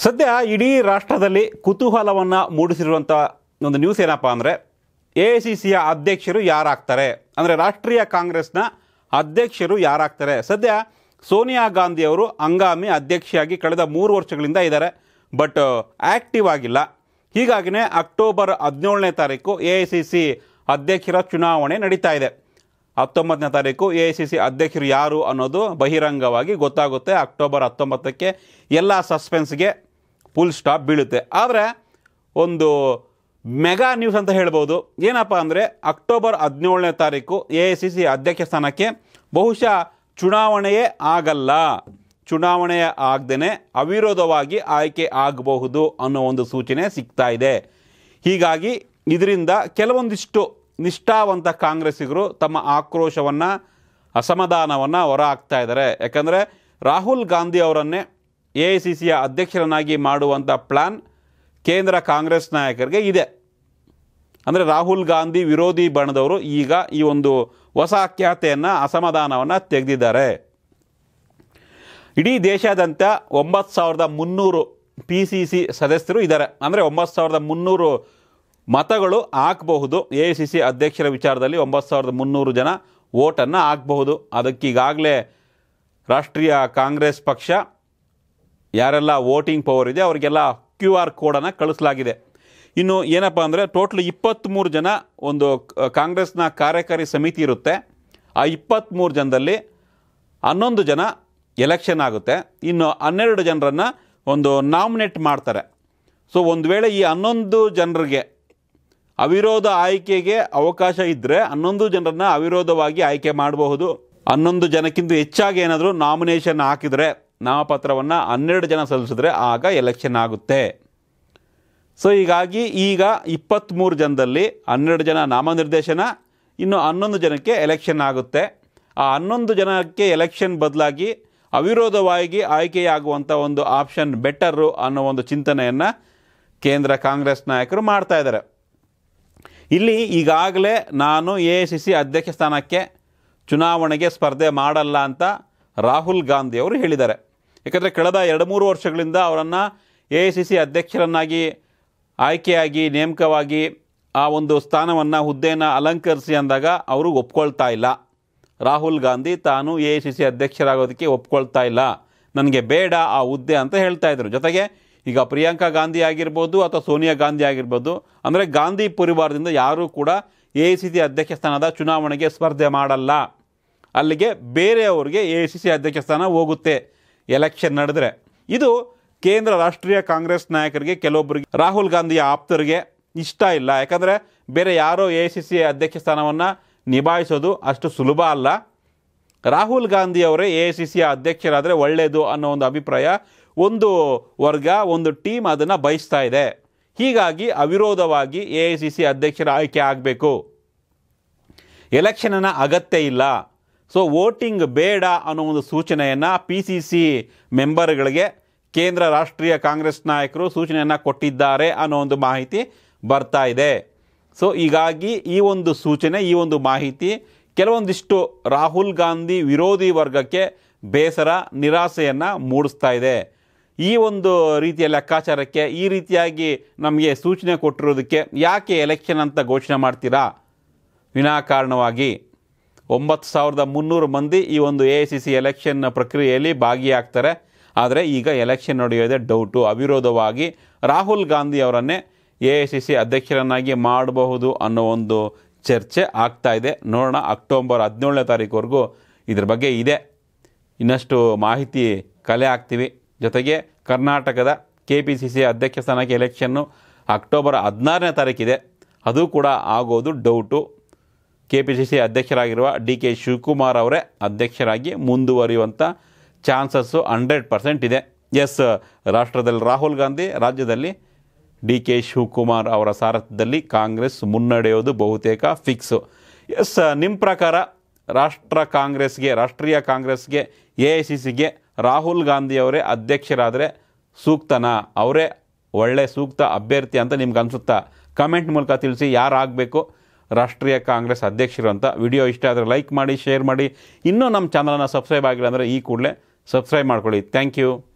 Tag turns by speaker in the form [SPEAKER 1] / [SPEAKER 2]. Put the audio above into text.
[SPEAKER 1] ಸದ್ಯ ಇಡೀ ರಾಷ್ಟ್ರದಲ್ಲಿ ಕುತೂಹಲವನ್ನು ಮೂಡಿಸಿರುವಂಥ ಒಂದು ನ್ಯೂಸ್ ಏನಪ್ಪ ಅಂದರೆ AICCಯ ಅಧ್ಯಕ್ಷರು ಯಾರಾಗ್ತಾರೆ, ಅಂದರೆ ರಾಷ್ಟ್ರೀಯ ಕಾಂಗ್ರೆಸ್ನ ಅಧ್ಯಕ್ಷರು ಯಾರಾಗ್ತಾರೆ. ಸದ್ಯ ಸೋನಿಯಾ ಗಾಂಧಿಯವರು ಹಂಗಾಮಿ ಅಧ್ಯಕ್ಷೆಯಾಗಿ ಕಳೆದ 3 ವರ್ಷಗಳಿಂದ ಇದ್ದಾರೆ, ಬಟ್ ಆ್ಯಕ್ಟಿವ್ ಆಗಿಲ್ಲ. ಹೀಗಾಗಿಯೇ ಅಕ್ಟೋಬರ್ 17ನೇ ತಾರೀಕು AICC ಅಧ್ಯಕ್ಷರ ಚುನಾವಣೆ ನಡೀತಾ ಇದೆ. 19ನೇ ತಾರೀಕು AICC ಅಧ್ಯಕ್ಷರು ಯಾರು ಅನ್ನೋದು ಬಹಿರಂಗವಾಗಿ ಗೊತ್ತಾಗುತ್ತೆ. ಅಕ್ಟೋಬರ್ 19ಕ್ಕೆ ಎಲ್ಲ ಸಸ್ಪೆನ್ಸ್ಗೆ ಫುಲ್ ಸ್ಟಾಪ್ ಬೀಳುತ್ತೆ. ಆದರೆ ಒಂದು ಮೆಗಾ ನ್ಯೂಸ್ ಅಂತ ಹೇಳ್ಬೋದು. ಏನಪ್ಪ ಅಂದರೆ ಅಕ್ಟೋಬರ್ 17ನೇ ತಾರೀಕು AICC ಅಧ್ಯಕ್ಷ ಸ್ಥಾನಕ್ಕೆ ಬಹುಶಃ ಚುನಾವಣೆಯೇ ಆಗಲ್ಲ, ಚುನಾವಣೆ ಆಗದೇ ಅವಿರೋಧವಾಗಿ ಆಯ್ಕೆ ಆಗಬಹುದು ಅನ್ನೋ ಒಂದು ಸೂಚನೆ ಸಿಗ್ತಾ ಇದೆ. ಹೀಗಾಗಿ ಇದರಿಂದ ಕೆಲವೊಂದಿಷ್ಟು ನಿಷ್ಠಾವಂತ ಕಾಂಗ್ರೆಸ್ಸಿಗರು ತಮ್ಮ ಆಕ್ರೋಶವನ್ನು, ಅಸಮಾಧಾನವನ್ನು ಹೊರಹಾಕ್ತಾ ಇದ್ದಾರೆ. ಯಾಕಂದರೆ ರಾಹುಲ್ ಗಾಂಧಿ ಅವರನ್ನೇ AICCಯ ಅಧ್ಯಕ್ಷರನ್ನಾಗಿ ಮಾಡುವಂಥ ಪ್ಲ್ಯಾನ್ ಕೇಂದ್ರ ಕಾಂಗ್ರೆಸ್ ನಾಯಕರಿಗೆ ಇದೆ. ಅಂದರೆ ರಾಹುಲ್ ಗಾಂಧಿ ವಿರೋಧಿ ಬಣದವರು ಈಗ ಈ ಒಂದು ಹೊಸ ಖ್ಯಾತೆಯನ್ನು, ಅಸಮಾಧಾನವನ್ನು ತೆಗೆದಿದ್ದಾರೆ. ಇಡೀ ದೇಶಾದ್ಯಂತ 9300 PCC ಸದಸ್ಯರು ಇದ್ದಾರೆ. ಅಂದರೆ 9300 ಮತಗಳು ಹಾಕಬಹುದು. AICC ಅಧ್ಯಕ್ಷರ ವಿಚಾರದಲ್ಲಿ 9300 ಜನ ವೋಟನ್ನು ಹಾಕಬಹುದು. ಅದಕ್ಕೀಗಾಗಲೇ ರಾಷ್ಟ್ರೀಯ ಕಾಂಗ್ರೆಸ್ ಪಕ್ಷ ಯಾರೆಲ್ಲ ವೋಟಿಂಗ್ ಪವರ್ ಇದೆ ಅವರಿಗೆಲ್ಲ QR ಕೋಡನ್ನು ಕಳಿಸಲಾಗಿದೆ. ಇನ್ನು ಏನಪ್ಪ ಅಂದರೆ ಟೋಟಲ್ 23 ಜನ ಒಂದು ಕಾಂಗ್ರೆಸ್ನ ಕಾರ್ಯಕಾರಿ ಸಮಿತಿ ಇರುತ್ತೆ. ಆ 23 ಜನದಲ್ಲಿ 11 ಜನ ಎಲೆಕ್ಷನ್ ಆಗುತ್ತೆ. ಇನ್ನು 12 ಜನರನ್ನು ಒಂದು ನಾಮಿನೇಟ್ ಮಾಡ್ತಾರೆ. ಸೊ ಒಂದು ವೇಳೆ ಈ 11 ಜನರಿಗೆ ಅವಿರೋಧ ಆಯ್ಕೆಗೆ ಅವಕಾಶ ಇದ್ದರೆ 11 ಜನರನ್ನು ಅವಿರೋಧವಾಗಿ ಆಯ್ಕೆ ಮಾಡಬಹುದು. 11 ಜನಕ್ಕಿಂತ ಹೆಚ್ಚಾಗಿ ಏನಾದರೂ ನಾಮಿನೇಷನ್ ಹಾಕಿದರೆ, ನಾಮಪತ್ರವನ್ನು 12 ಜನ ಸಲ್ಲಿಸಿದ್ರೆ ಆಗ ಎಲೆಕ್ಷನ್ ಆಗುತ್ತೆ. ಸೊ ಹೀಗಾಗಿ ಈಗ 23 ಜನದಲ್ಲಿ 12 ಜನ ನಾಮನಿರ್ದೇಶನ, ಇನ್ನು 11 ಜನಕ್ಕೆ ಎಲೆಕ್ಷನ್ ಆಗುತ್ತೆ. ಆ 11 ಜನಕ್ಕೆ ಎಲೆಕ್ಷನ್ ಬದಲಾಗಿ ಅವಿರೋಧವಾಗಿ ಆಯ್ಕೆಯಾಗುವಂಥ ಒಂದು ಆಪ್ಷನ್ ಬೆಟರು ಅನ್ನೋ ಒಂದು ಚಿಂತನೆಯನ್ನು ಕೇಂದ್ರ ಕಾಂಗ್ರೆಸ್ ನಾಯಕರು ಮಾಡ್ತಾ ಇದ್ದಾರೆ. ಇಲ್ಲಿ ಈಗಾಗಲೇ ನಾನು AICC ಅಧ್ಯಕ್ಷ ಸ್ಥಾನಕ್ಕೆ ಚುನಾವಣೆಗೆ ಸ್ಪರ್ಧೆ ಮಾಡಲ್ಲ ಅಂತ ರಾಹುಲ್ ಗಾಂಧಿ ಅವರು ಹೇಳಿದ್ದಾರೆ. ಯಾಕಂದರೆ ಕಳೆದ 2-3 ವರ್ಷಗಳಿಂದ ಅವರನ್ನು AICC ಅಧ್ಯಕ್ಷರನ್ನಾಗಿ ಆಯ್ಕೆಯಾಗಿ ನೇಮಕವಾಗಿ ಆ ಒಂದು ಸ್ಥಾನವನ್ನು, ಹುದ್ದೆಯನ್ನು ಅಲಂಕರಿಸಿ ಅಂದಾಗ ಅವರು ಒಪ್ಕೊಳ್ತಾ ಇಲ್ಲ. ರಾಹುಲ್ ಗಾಂಧಿ ತಾನು AICC ಅಧ್ಯಕ್ಷರಾಗೋದಕ್ಕೆ ಒಪ್ಕೊಳ್ತಾ ಇಲ್ಲ, ನನಗೆ ಬೇಡ ಆ ಹುದ್ದೆ ಅಂತ ಹೇಳ್ತಾ ಇದ್ರು. ಜೊತೆಗೆ ಈಗ ಪ್ರಿಯಾಂಕಾ ಗಾಂಧಿ ಆಗಿರ್ಬೋದು ಅಥವಾ ಸೋನಿಯಾ ಗಾಂಧಿ ಆಗಿರ್ಬೋದು, ಅಂದರೆ ಗಾಂಧಿ ಪರಿವಾರದಿಂದ ಯಾರೂ ಕೂಡ AICC ಅಧ್ಯಕ್ಷ ಸ್ಥಾನದ ಚುನಾವಣೆಗೆ ಸ್ಪರ್ಧೆ ಮಾಡಲ್ಲ. ಅಲ್ಲಿಗೆ ಬೇರೆಯವರಿಗೆ AICC ಅಧ್ಯಕ್ಷ ಸ್ಥಾನ ಹೋಗುತ್ತೆ ಎಲೆಕ್ಷನ್ ನಡೆದರೆ. ಇದು ಕೇಂದ್ರ ರಾಷ್ಟ್ರೀಯ ಕಾಂಗ್ರೆಸ್ ನಾಯಕರಿಗೆ, ಕೆಲವೊಬ್ಬರಿಗೆ, ರಾಹುಲ್ ಗಾಂಧಿಯ ಆಪ್ತರಿಗೆ ಇಷ್ಟ ಇಲ್ಲ. ಯಾಕಂದರೆ ಬೇರೆ ಯಾರೋ AICC ಅಧ್ಯಕ್ಷ ಸ್ಥಾನವನ್ನು ನಿಭಾಯಿಸೋದು ಅಷ್ಟು ಸುಲಭ ಅಲ್ಲ. ರಾಹುಲ್ ಗಾಂಧಿಯವರೇ AICCಯ ಅಧ್ಯಕ್ಷರಾದರೆ ಒಳ್ಳೆಯದು ಅನ್ನೋ ಒಂದು ಅಭಿಪ್ರಾಯ ಒಂದು ವರ್ಗ, ಒಂದು ಟೀಮ್ ಅದನ್ನು ಬಯಸ್ತಾ ಇದೆ. ಹೀಗಾಗಿ ಅವಿರೋಧವಾಗಿ AICC ಅಧ್ಯಕ್ಷರ ಆಯ್ಕೆ ಆಗಬೇಕು, ಎಲೆಕ್ಷನ್ನ ಅಗತ್ಯ ಇಲ್ಲ. ಸೊ ವೋಟಿಂಗ್ ಬೇಡ ಅನ್ನೋ ಒಂದು ಸೂಚನೆಯನ್ನು PCC ಮೆಂಬರ್ಗಳಿಗೆ ಕೇಂದ್ರ ರಾಷ್ಟ್ರೀಯ ಕಾಂಗ್ರೆಸ್ ನಾಯಕರು ಸೂಚನೆಯನ್ನು ಕೊಟ್ಟಿದ್ದಾರೆ ಅನ್ನೋ ಒಂದು ಮಾಹಿತಿ ಬರ್ತಾ ಇದೆ. ಸೊ ಹೀಗಾಗಿ ಈ ಒಂದು ಸೂಚನೆ, ಈ ಒಂದು ಮಾಹಿತಿ ಕೆಲವೊಂದಿಷ್ಟು ರಾಹುಲ್ ಗಾಂಧಿ ವಿರೋಧಿ ವರ್ಗಕ್ಕೆ ಬೇಸರ, ನಿರಾಸೆಯನ್ನು ಮೂಡಿಸ್ತಾ ಇದೆ. ಈ ಒಂದು ರೀತಿಯ ಲೆಕ್ಕಾಚಾರಕ್ಕೆ, ಈ ರೀತಿಯಾಗಿ ನಮಗೆ ಸೂಚನೆ ಕೊಟ್ಟಿರೋದಕ್ಕೆ ಯಾಕೆ ಎಲೆಕ್ಷನ್ ಅಂತ ಘೋಷಣೆ ಮಾಡ್ತೀರಾ? ವಿನಾಕಾರಣವಾಗಿ 9300 ಮಂದಿ ಈ ಒಂದು AICC ಎಲೆಕ್ಷನ್ ಪ್ರಕ್ರಿಯೆಯಲ್ಲಿ ಭಾಗಿಯಾಗ್ತಾರೆ. ಆದರೆ ಈಗ ಎಲೆಕ್ಷನ್ ನಡೆಯೋದೇ ಡೌಟು. ಅವಿರೋಧವಾಗಿ ರಾಹುಲ್ ಗಾಂಧಿ ಅವರನ್ನೇ AICC ಅಧ್ಯಕ್ಷರನ್ನಾಗಿ ಮಾಡಬಹುದು ಅನ್ನೋ ಒಂದು ಚರ್ಚೆ ಆಗ್ತಾ ಇದೆ. ನೋಡೋಣ, ಅಕ್ಟೋಬರ್ 17ನೇ ತಾರೀಕುವರೆಗೂ ಇದ್ರ ಬಗ್ಗೆ ಇದೆ. ಇನ್ನಷ್ಟು ಮಾಹಿತಿ ಕಲೆ ಹಾಕ್ತೀವಿ. ಜೊತೆಗೆ ಕರ್ನಾಟಕದ KPCC ಅಧ್ಯಕ್ಷ ಸ್ಥಾನಕ್ಕೆ ಎಲೆಕ್ಷನ್ನು ಅಕ್ಟೋಬರ್ 16ನೇ ತಾರೀಕಿದೆ. ಅದು ಕೂಡ ಆಗೋದು ಡೌಟು. KPCC ಅಧ್ಯಕ್ಷರಾಗಿರುವ DK ಶಿವಕುಮಾರ್ ಅವರೇ ಅಧ್ಯಕ್ಷರಾಗಿ ಮುಂದುವರಿಯುವಂಥ ಚಾನ್ಸಸ್ಸು 100% ಇದೆ. ಎಸ್, ರಾಷ್ಟ್ರದಲ್ಲಿ ರಾಹುಲ್ ಗಾಂಧಿ, ರಾಜ್ಯದಲ್ಲಿ DK ಶಿವಕುಮಾರ್ ಅವರ ಸಾರಥ್ಯದಲ್ಲಿ ಕಾಂಗ್ರೆಸ್ ಮುನ್ನಡೆಯೋದು ಬಹುತೇಕ ಫಿಕ್ಸು. ಎಸ್, ನಿಮ್ಮ ಪ್ರಕಾರ ರಾಷ್ಟ್ರೀಯ ಕಾಂಗ್ರೆಸ್ಗೆ AICCಗೆ ರಾಹುಲ್ ಗಾಂಧಿ ಅವರೇ ಅಧ್ಯಕ್ಷರಾದರೆ ಸೂಕ್ತನಾ? ಅವರೇ ಒಳ್ಳೆ ಸೂಕ್ತ ಅಭ್ಯರ್ಥಿ ಅಂತ ನಿಮ್ಗೆ ಅನಿಸುತ್ತಾ? ಕಮೆಂಟ್ ಮೂಲಕ ತಿಳಿಸಿ. ಯಾರಾಗಬೇಕು ರಾಷ್ಟ್ರೀಯ ಕಾಂಗ್ರೆಸ್ ಅಧ್ಯಕ್ಷರು ಅಂತ. ವಿಡಿಯೋ ಇಷ್ಟ ಆದರೆ ಲೈಕ್ ಮಾಡಿ, ಶೇರ್ ಮಾಡಿ. ಇನ್ನೂ ನಮ್ಮ ಚಾನಲನ್ನು ಸಬ್ಸ್ಕ್ರೈಬ್ ಆಗಿಲ್ಲ ಅಂದರೆ ಈ ಕೂಡಲೇ ಸಬ್ಸ್ಕ್ರೈಬ್ ಮಾಡ್ಕೊಳ್ಳಿ. Thank you.